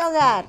hogar.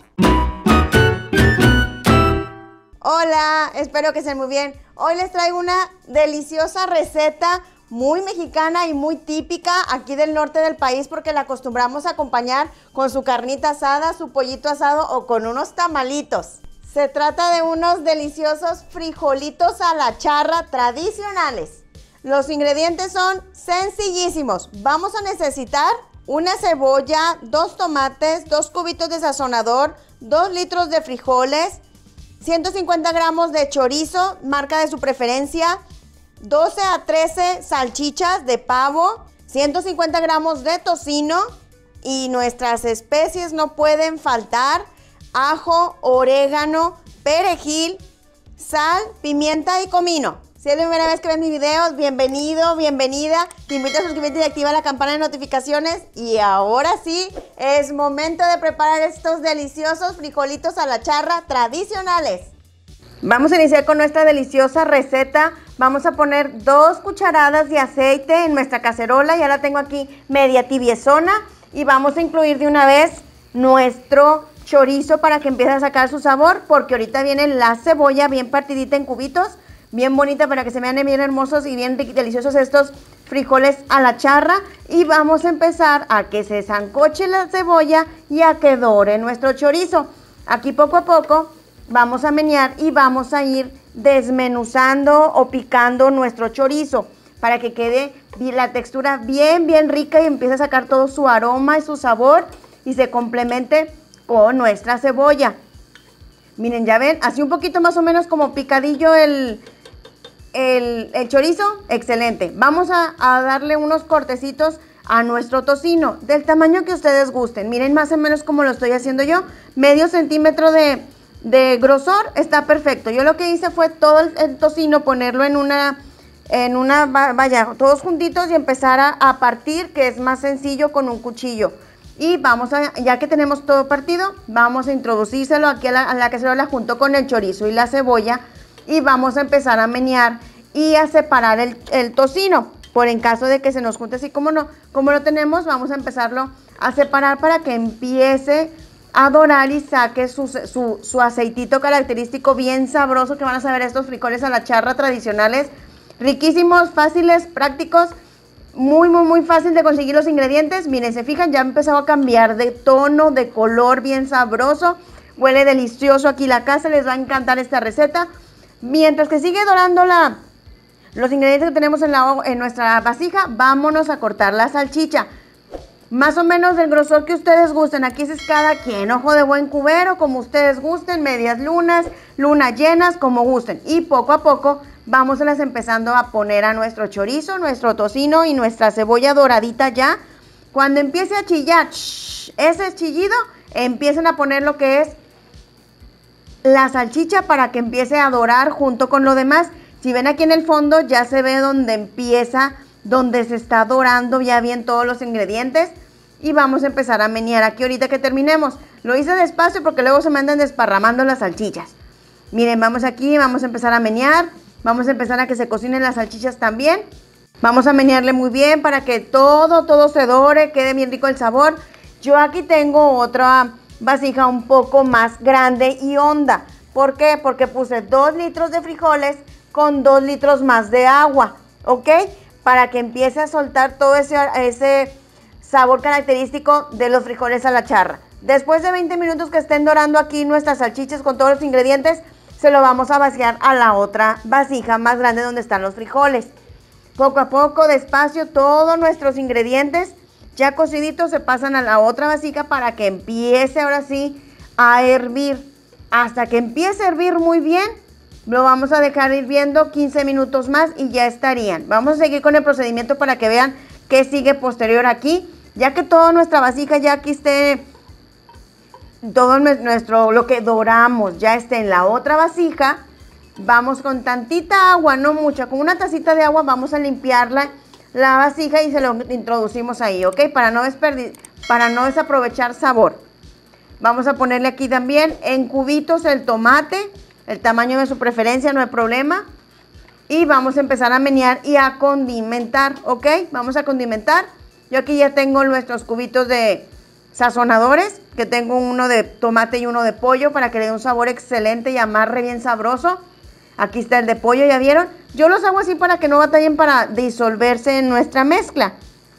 Hola, espero que estén muy bien. Hoy les traigo una deliciosa receta muy mexicana y muy típica aquí del norte del país porque la acostumbramos a acompañar con su carnita asada, su pollito asado o con unos tamalitos. Se trata de unos deliciosos frijolitos a la charra tradicionales. Los ingredientes son sencillísimos. Vamos a necesitar una cebolla, 2 tomates, 2 cubitos de sazonador, 2 litros de frijoles, 150 gramos de chorizo, marca de su preferencia, 12 a 13 salchichas de pavo, 150 gramos de tocino y nuestras especies no pueden faltar: ajo, orégano, perejil, sal, pimienta y comino. Si es la primera vez que ves mis videos, bienvenido, bienvenida. Te invito a suscribirte y activar la campana de notificaciones. Y ahora sí, es momento de preparar estos deliciosos frijolitos a la charra tradicionales. Vamos a iniciar con nuestra deliciosa receta. Vamos a poner 2 cucharadas de aceite en nuestra cacerola. Ya la tengo aquí media tibiezona. Y vamos a incluir de una vez nuestro chorizo para que empiece a sacar su sabor, porque ahorita viene la cebolla bien partidita en cubitos, bien bonita para que se vean bien hermosos y bien deliciosos estos frijoles a la charra. Y vamos a empezar a que se sancoche la cebolla y a que dore nuestro chorizo. Aquí poco a poco vamos a menear y vamos a ir desmenuzando o picando nuestro chorizo para que quede la textura bien rica y empiece a sacar todo su aroma y su sabor y se complemente con nuestra cebolla. Miren, ya ven, así un poquito más o menos como picadillo el chorizo. Excelente. Vamos a darle unos cortecitos a nuestro tocino del tamaño que ustedes gusten. Miren más o menos como lo estoy haciendo yo. Medio centímetro de grosor está perfecto. Yo lo que hice fue todo el tocino ponerlo en una vaya, todos juntitos y empezar a partir, que es más sencillo con un cuchillo. Y vamos a, ya que tenemos todo partido, vamos a introducírselo aquí a la cacerola junto con el chorizo y la cebolla. Y vamos a empezar a menear y a separar el tocino. Por en caso de que se nos junte así como lo tenemos, vamos a empezarlo a separar para que empiece a dorar y saque su aceitito característico bien sabroso que van a saber estos frijoles a la charra tradicionales. Riquísimos, fáciles, prácticos. Muy fácil de conseguir los ingredientes. Miren, se fijan, ya ha empezado a cambiar de tono, de color, bien sabroso. Huele delicioso aquí la casa, les va a encantar esta receta. Mientras que sigue dorando los ingredientes que tenemos en nuestra vasija, vámonos a cortar la salchicha. Más o menos del grosor que ustedes gusten. Aquí es cada quien, ojo de buen cubero, como ustedes gusten, medias lunas llenas, como gusten. Y poco a poco vamos empezando a poner a nuestro chorizo, nuestro tocino y nuestra cebolla doradita ya. Cuando empiece a chillar, ese chillido, empiecen a poner lo que es la salchicha para que empiece a dorar junto con lo demás. Si ven aquí en el fondo, ya se ve donde se está dorando ya bien todos los ingredientes. Y vamos a empezar a menear aquí ahorita que terminemos. Lo hice despacio porque luego se me andan desparramando las salchichas. Miren, vamos aquí, vamos a empezar a menear. Vamos a empezar a que se cocinen las salchichas también. Vamos a menearle muy bien para que todo se dore, quede bien rico el sabor. Yo aquí tengo otra vasija un poco más grande y honda. ¿Por qué? Porque puse 2 litros de frijoles con 2 litros más de agua, ¿ok? Para que empiece a soltar todo ese sabor característico de los frijoles a la charra. Después de 20 minutos que estén dorando aquí nuestras salchichas con todos los ingredientes, se lo vamos a vaciar a la otra vasija más grande donde están los frijoles. Poco a poco, despacio, todos nuestros ingredientes ya cociditos se pasan a la otra vasija para que empiece ahora sí a hervir. Hasta que empiece a hervir muy bien, lo vamos a dejar hirviendo 15 minutos más y ya estarían. Vamos a seguir con el procedimiento para que vean qué sigue posterior aquí. Ya que toda nuestra vasija ya aquí esté, todo lo que doramos ya esté en la otra vasija, vamos con tantita agua, no mucha, con una tacita de agua vamos a limpiar la vasija y se lo introducimos ahí, ¿ok? Para no desaprovechar sabor. Vamos a ponerle aquí también en cubitos el tomate, el tamaño de su preferencia, no hay problema. Y vamos a empezar a menear y a condimentar, ¿ok? Vamos a condimentar. Yo aquí ya tengo nuestros cubitos de sazonadores, que tengo uno de tomate y uno de pollo para que le dé un sabor excelente y amarre bien sabroso. Aquí está el de pollo, ¿ya vieron? Yo los hago así para que no batallen para disolverse en nuestra mezcla.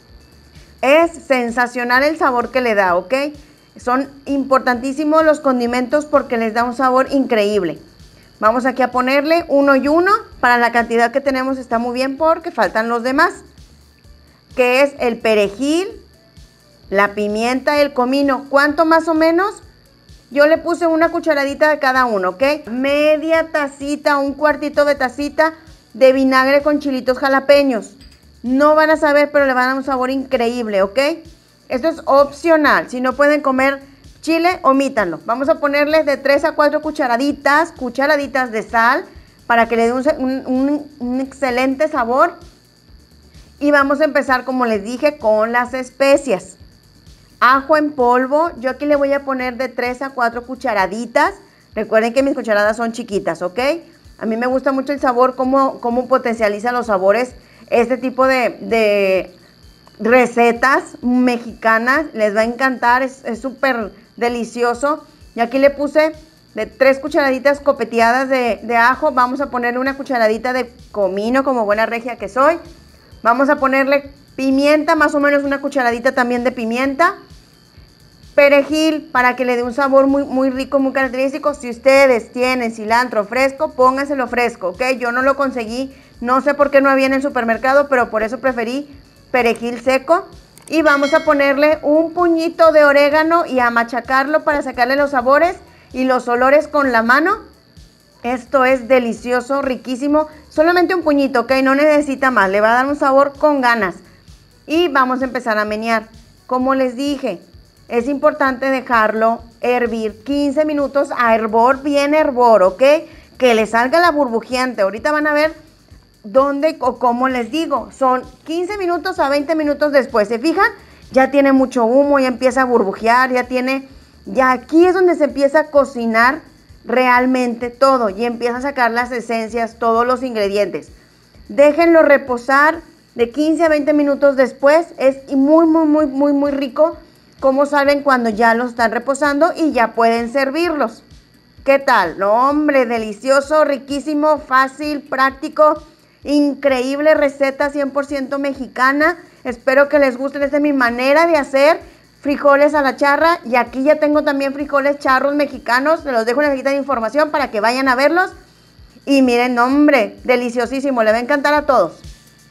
Es sensacional el sabor que le da, ¿ok? Son importantísimos los condimentos porque les da un sabor increíble. Vamos aquí a ponerle uno y uno. Para la cantidad que tenemos está muy bien porque faltan los demás. Que es el perejil, la pimienta y el comino. ¿Cuánto más o menos? Yo le puse una cucharadita de cada uno, ¿ok? Media tacita, un cuartito de tacita de vinagre con chilitos jalapeños. No van a saber, pero le van a dar un sabor increíble, ¿ok? Esto es opcional. Si no pueden comer chile, omítanlo. Vamos a ponerles de 3 a 4 cucharaditas de sal para que le dé un excelente sabor. Y vamos a empezar, como les dije, con las especias. Ajo en polvo, yo aquí le voy a poner de 3 a 4 cucharaditas. Recuerden que mis cucharadas son chiquitas, ¿ok? A mí me gusta mucho el sabor, cómo potencializa los sabores este tipo de recetas mexicanas. Les va a encantar, es súper delicioso. Y aquí le puse de 3 cucharaditas copeteadas de ajo. Vamos a ponerle una cucharadita de comino, como buena regia que soy. Vamos a ponerle pimienta, más o menos una cucharadita también de pimienta. Perejil, para que le dé un sabor muy rico, muy característico. Si ustedes tienen cilantro fresco, pónganselo fresco, ¿ok? Yo no lo conseguí, no sé por qué no había en el supermercado, pero por eso preferí perejil seco. Y vamos a ponerle un puñito de orégano y a machacarlo para sacarle los sabores y los olores con la mano. Esto es delicioso, riquísimo. Solamente un puñito, ¿ok? No necesita más, le va a dar un sabor con ganas. Y vamos a empezar a menear. Como les dije, es importante dejarlo hervir 15 minutos a hervor, bien hervor, ¿ok? Que le salga la burbujeante. Ahorita van a ver dónde o cómo les digo. Son 15 minutos a 20 minutos después. ¿Se fijan? Ya tiene mucho humo, ya empieza a burbujear, ya aquí es donde se empieza a cocinar realmente todo y empieza a sacar las esencias, todos los ingredientes. Déjenlo reposar de 15 a 20 minutos después. Es muy rico. Como saben cuando ya los están reposando y ya pueden servirlos. ¿Qué tal? No, hombre, delicioso, riquísimo, fácil, práctico, increíble receta 100% mexicana. Espero que les guste. Esta es mi manera de hacer frijoles a la charra. Y aquí ya tengo también frijoles charros mexicanos. Se los dejo en la cajita de información para que vayan a verlos. Y miren, hombre, deliciosísimo. Le va a encantar a todos.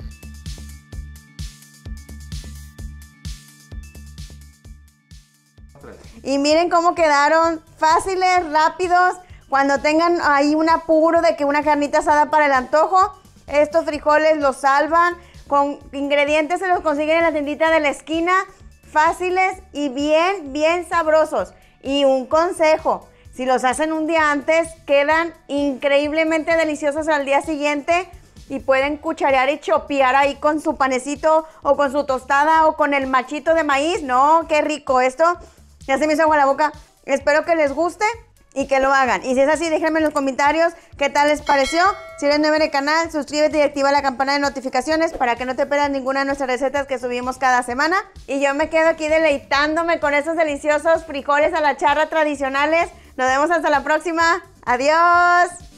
Y miren cómo quedaron fáciles, rápidos. Cuando tengan ahí un apuro de que una carnita asada para el antojo, estos frijoles los salvan. Con ingredientes se los consiguen en la tiendita de la esquina. Fáciles y bien sabrosos. Y un consejo, si los hacen un día antes, quedan increíblemente deliciosos al día siguiente. Y pueden cucharear y chopear ahí con su panecito o con su tostada o con el machito de maíz. No, qué rico esto. Ya se me hizo agua la boca. Espero que les guste y que lo hagan. Y si es así, déjenme en los comentarios qué tal les pareció. Si eres nuevo en el canal, suscríbete y activa la campana de notificaciones para que no te pierdas ninguna de nuestras recetas que subimos cada semana. Y yo me quedo aquí deleitándome con esos deliciosos frijoles a la charra tradicionales. Nos vemos hasta la próxima. Adiós.